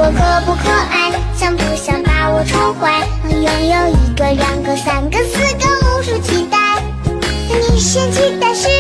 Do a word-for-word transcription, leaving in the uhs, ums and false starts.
我可不可爱？想不想把我宠坏？拥有一个、两个、三个、四个，无数期待。你嫌弃，但是